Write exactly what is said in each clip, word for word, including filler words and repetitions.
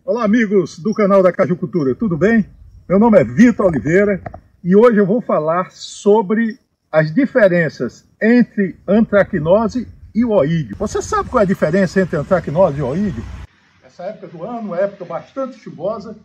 Olá, amigos do canal da Cajucultura, tudo bem? Meu nome é Vitor Oliveira e hoje eu vou falar sobre as diferenças entre antracnose e o oídio. Você sabe qual é a diferença entre antracnose e oídio? Essa época do ano é época bastante chuvosa,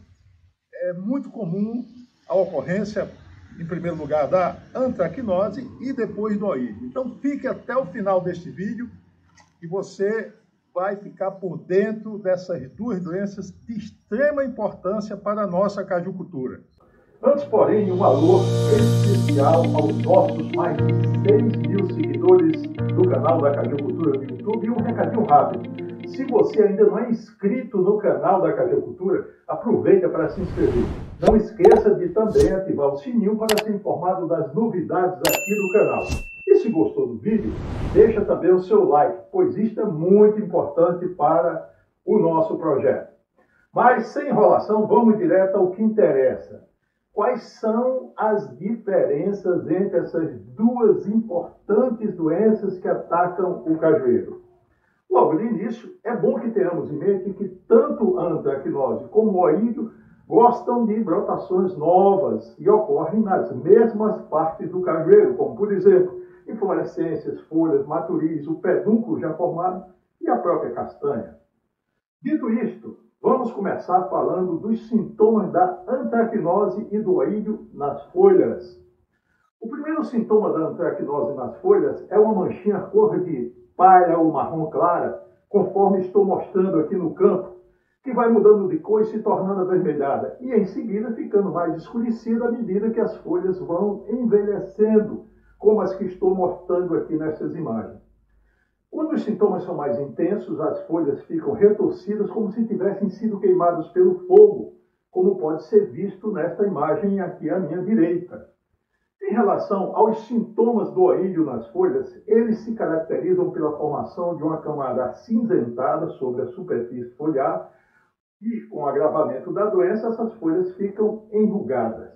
é muito comum a ocorrência, em primeiro lugar, da antracnose e depois do oídio. Então fique até o final deste vídeo e você vai ficar por dentro dessas duas doenças de extrema importância para a nossa cajucultura. Antes, porém, um alô especial aos nossos mais de seis mil seguidores do canal da Cajucultura no YouTube e um recadinho rápido. Se você ainda não é inscrito no canal da Cajucultura, aproveita para se inscrever. Não esqueça de também ativar o sininho para ser informado das novidades aqui do canal. E se gostou do vídeo, deixa também o seu like, pois isto é muito importante para o nosso projeto. Mas, sem enrolação, vamos direto ao que interessa. Quais são as diferenças entre essas duas importantes doenças que atacam o cajueiro? Logo de início, é bom que tenhamos em mente que tanto a antracnose como o oídio gostam de brotações novas e ocorrem nas mesmas partes do cajueiro, como, por exemplo, inflorescências, folhas, maturis, o pedúnculo já formado e a própria castanha. Dito isto, vamos começar falando dos sintomas da antracnose e do oídio nas folhas. O primeiro sintoma da antracnose nas folhas é uma manchinha cor de palha ou marrom clara, conforme estou mostrando aqui no campo, que vai mudando de cor e se tornando avermelhada, e em seguida ficando mais escurecida à medida que as folhas vão envelhecendo, como as que estou mostrando aqui nessas imagens. Quando os sintomas são mais intensos, as folhas ficam retorcidas como se tivessem sido queimadas pelo fogo, como pode ser visto nesta imagem aqui à minha direita. Em relação aos sintomas do oídio nas folhas, eles se caracterizam pela formação de uma camada acinzentada sobre a superfície foliar e, com o agravamento da doença, essas folhas ficam enrugadas.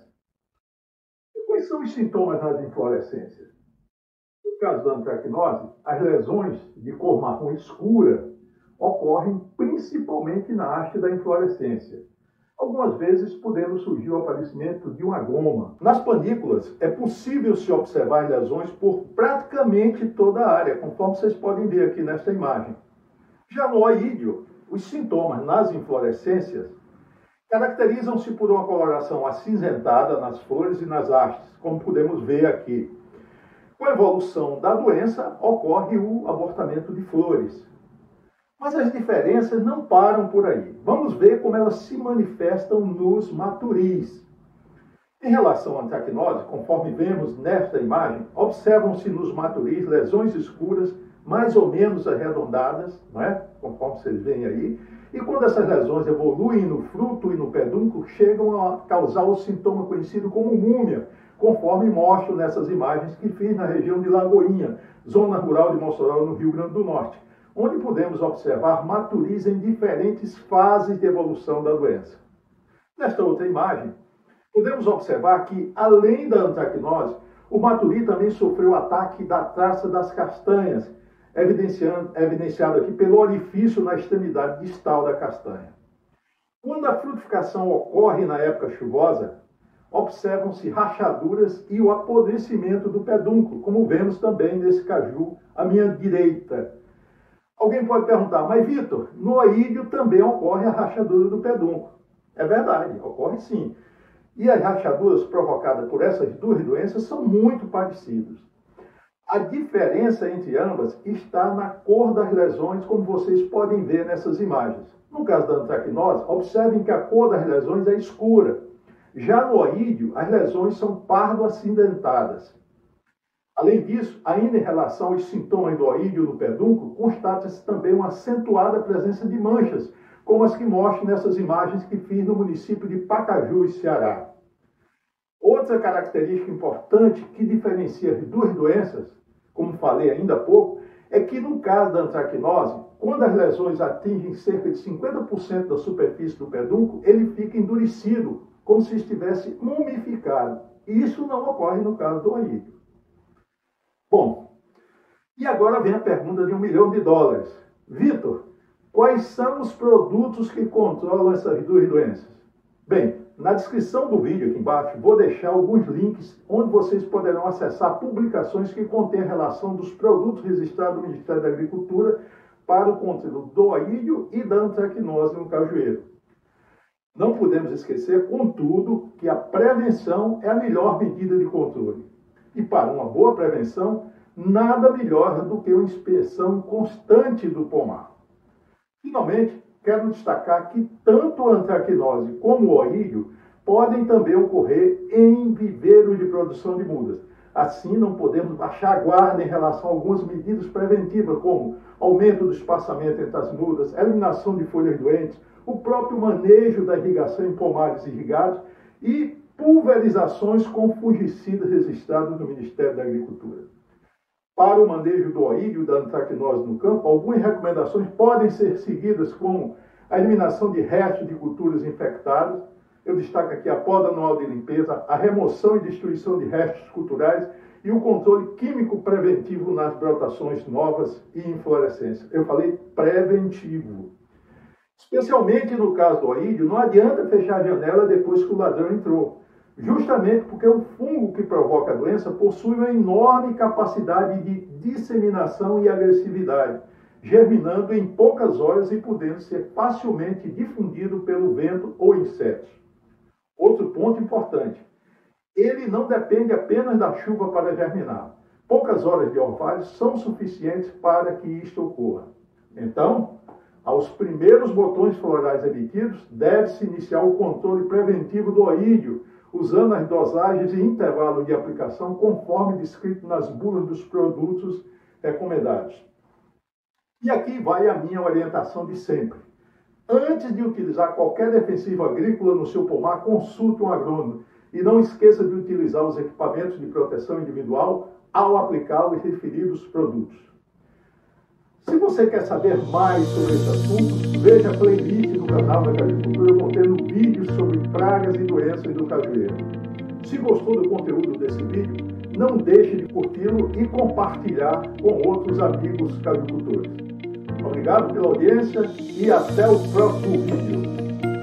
E quais são os sintomas nas inflorescências? No caso da antracnose, as lesões de cor marrom escura ocorrem principalmente na haste da inflorescência, algumas vezes podendo surgir o aparecimento de uma goma. Nas panículas, é possível se observar lesões por praticamente toda a área, conforme vocês podem ver aqui nesta imagem. Já no oídio, os sintomas nas inflorescências caracterizam-se por uma coloração acinzentada nas flores e nas hastes, como podemos ver aqui. Com a evolução da doença, ocorre o abortamento de flores. Mas as diferenças não param por aí. Vamos ver como elas se manifestam nos maturis. Em relação à antracnose, conforme vemos nesta imagem, observam-se nos maturis lesões escuras, mais ou menos arredondadas, não é? Conforme vocês veem aí. E quando essas lesões evoluem no fruto e no pedúnculo, chegam a causar o sintoma conhecido como múmia, conforme mostro nessas imagens que fiz na região de Lagoinha, zona rural de Mossoró, no Rio Grande do Norte, onde podemos observar maturis em diferentes fases de evolução da doença. Nesta outra imagem, podemos observar que, além da antracnose, o maturi também sofreu o ataque da traça das castanhas, evidenciando, evidenciado aqui pelo orifício na extremidade distal da castanha. Quando a frutificação ocorre na época chuvosa, observam-se rachaduras e o apodrecimento do pedúnculo, como vemos também nesse caju à minha direita. Alguém pode perguntar, mas Vitor, no oídio também ocorre a rachadura do pedúnculo. É verdade, ocorre sim. E as rachaduras provocadas por essas duas doenças são muito parecidas. A diferença entre ambas está na cor das lesões, como vocês podem ver nessas imagens. No caso da antracnose, observem que a cor das lesões é escura. Já no oídio, as lesões são pardo-acinzentadas. Além disso, ainda em relação aos sintomas do oídio no pedúnculo, constata-se também uma acentuada presença de manchas, como as que mostro nessas imagens que fiz no município de Pacajus, Ceará. Outra característica importante que diferencia as duas doenças, como falei ainda há pouco, é que no caso da antracnose, quando as lesões atingem cerca de cinquenta por cento da superfície do pedúnculo, ele fica endurecido, como se estivesse mumificado. E isso não ocorre no caso do oídio. Bom, e agora vem a pergunta de um milhão de dólares. Vitor, Quais são os produtos que controlam essas duas doenças? Bem, na descrição do vídeo aqui embaixo, vou deixar alguns links onde vocês poderão acessar publicações que contêm a relação dos produtos registrados no Ministério da Agricultura para o controle do oídio e da antracnose no cajueiro. Não podemos esquecer, contudo, que a prevenção é a melhor medida de controle. E para uma boa prevenção, nada melhor do que uma inspeção constante do pomar. Finalmente, quero destacar que tanto a antracnose como o oídio podem também ocorrer em viveiros de produção de mudas. Assim, não podemos baixar a guarda em relação a algumas medidas preventivas, como aumento do espaçamento entre as mudas, eliminação de folhas doentes, o próprio manejo da irrigação em pomares irrigados e pulverizações com fungicidas registrados no Ministério da Agricultura. Para o manejo do oídio e da antracnose no campo, algumas recomendações podem ser seguidas, como a eliminação de restos de culturas infectadas. Eu destaco aqui a poda anual de limpeza, a remoção e destruição de restos culturais e o controle químico preventivo nas brotações novas e inflorescência. Eu falei preventivo. Especialmente no caso do oídio, não adianta fechar a janela depois que o ladrão entrou. Justamente porque o fungo que provoca a doença possui uma enorme capacidade de disseminação e agressividade, germinando em poucas horas e podendo ser facilmente difundido pelo vento ou insetos. Outro ponto importante, ele não depende apenas da chuva para germinar. Poucas horas de orvalho são suficientes para que isto ocorra. Então, aos primeiros botões florais emitidos, deve-se iniciar o controle preventivo do oídio, usando as dosagens e intervalo de aplicação conforme descrito nas bulas dos produtos recomendados. E aqui vai a minha orientação de sempre. Antes de utilizar qualquer defensivo agrícola no seu pomar, consulte um agrônomo e não esqueça de utilizar os equipamentos de proteção individual ao aplicar os referidos produtos. Se você quer saber mais sobre esse assunto, veja a playlist do canal da Agricultura contendo vídeos sobre pragas e doenças do cajueiro. Se gostou do conteúdo desse vídeo, não deixe de curti-lo e compartilhar com outros amigos cajucultores. Obrigado pela audiência e até o próximo vídeo.